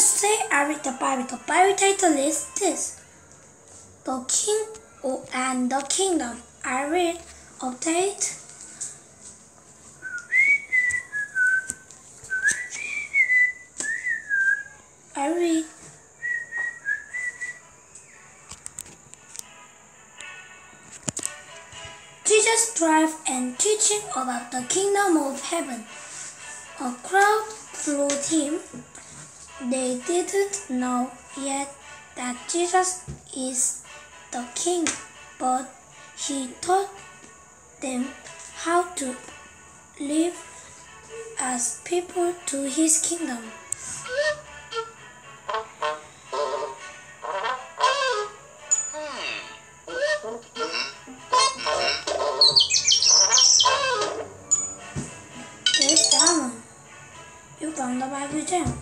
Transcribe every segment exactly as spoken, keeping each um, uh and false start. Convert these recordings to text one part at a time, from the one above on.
say I read the Bible. The Bible title is this: The King and the Kingdom. I read, update. I read. Jesus drive and teaching about the kingdom of heaven. A crowd followed him. They didn't know yet that Jesus is the king, but he taught them how to live as people to his kingdom. There's Diamond. You found the Bible gem.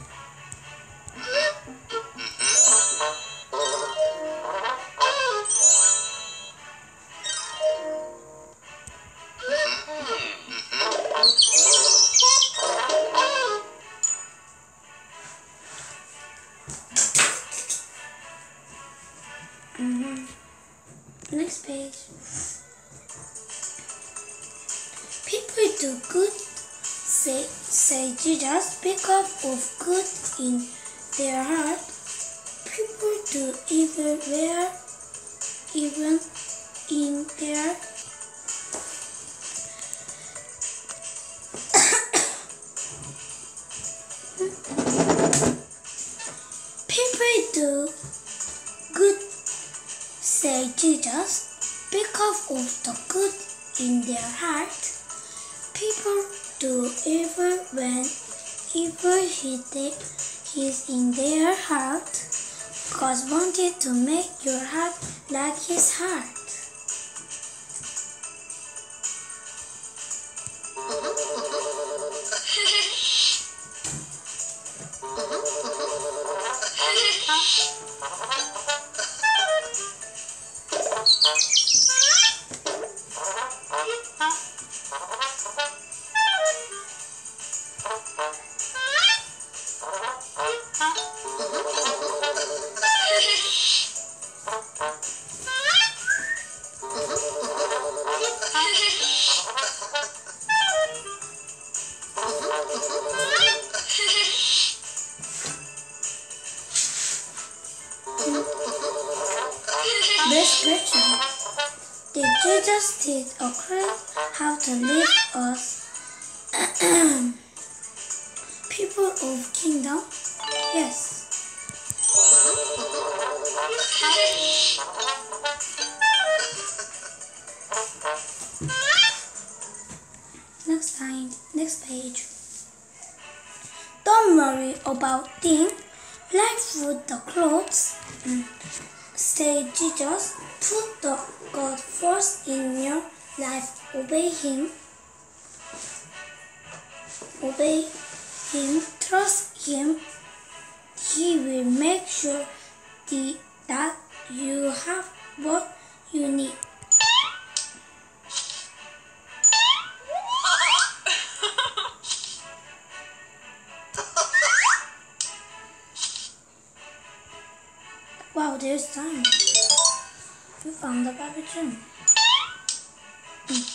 Mm-hmm. Next page. People do good, say, say Jesus, speak up of good in their heart. People do evil where even in their people do good, say Jesus, speak up of the good in their heart. People do evil when evil is in their heart. God wanted to make your heart like his heart. This picture, did Jesus teach a crowd how to live as people of kingdom? Yes. Next time, next page. Don't worry about things like food, the clothes. Mm. Say Jesus, put the God first in your life. Obey him. Obey him. Trust him. He will make sure the, that you have what you need. Wow, there's time. You found the Bible gem. Mm.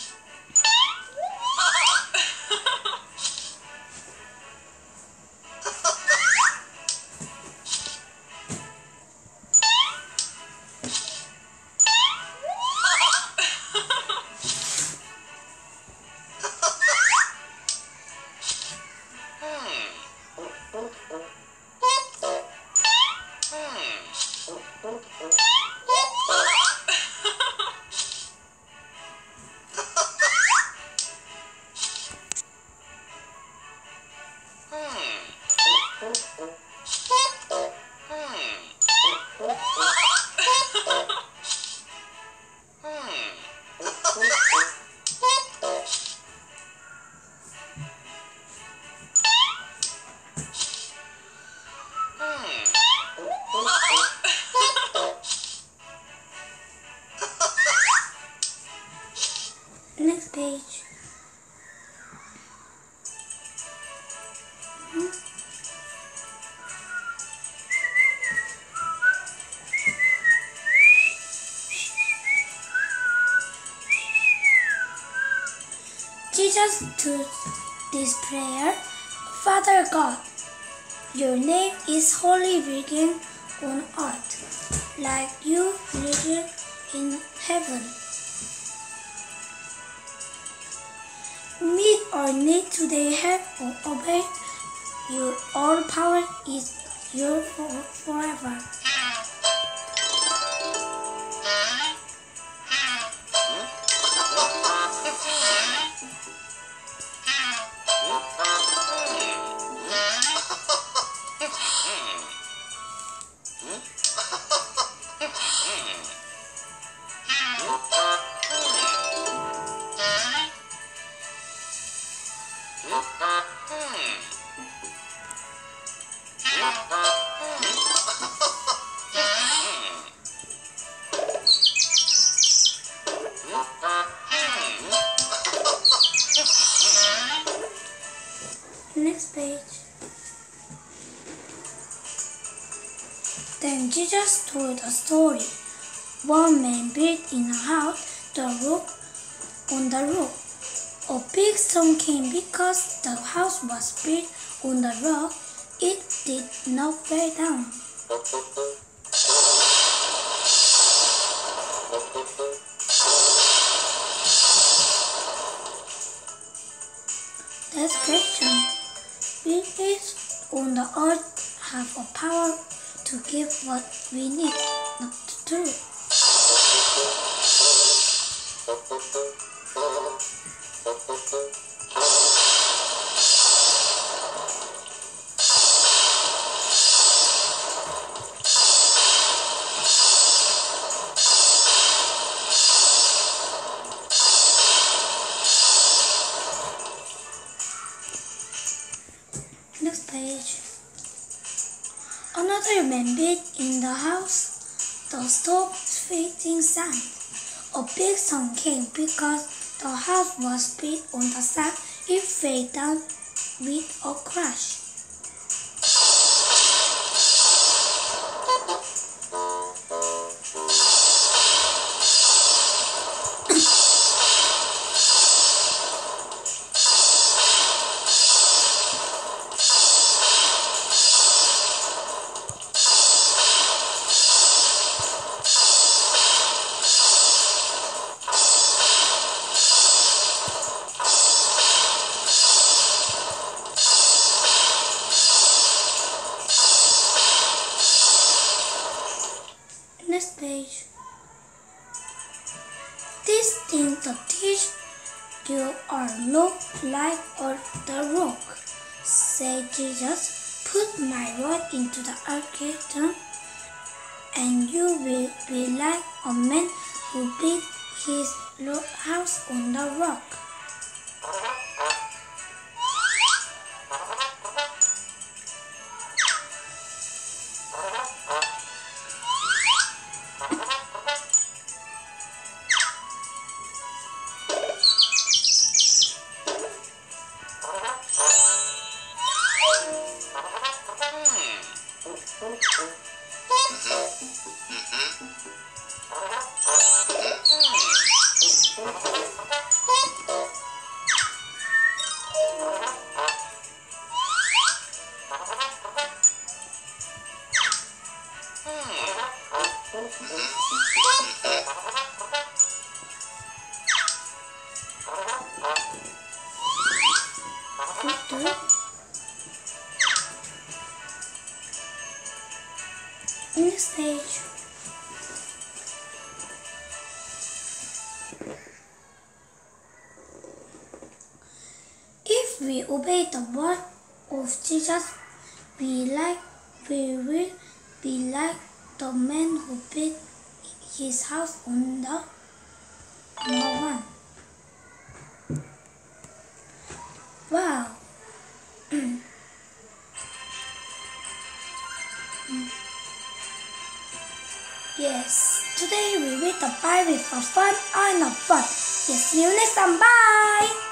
Jesus to this prayer, Father God, your name is holy written on earth, like you written in heaven. Meet our need today, help or obey. Your all power is yours for forever. Next page. Then Jesus told a story. One man built in a house, the roof on the roof. A big storm came because the house was built on the rock. It did not fall down. Next question. Beings on the earth have a power to give what we need, not true. Next page. Another man built in the house. The stove facing sand. A big storm came because the house was built on the sand. It fell down with a crash. Next page. This thing to teach you are look like or the rock, said Jesus. Put my word into the architect, and you will be like a man who built his house on the rock. Next page. If we obey the word of Jesus, we like we will be like the man who built his house on the number one. Wow. Yes, today we read the Bible for fun and not fun. Yes, see you next time. Bye.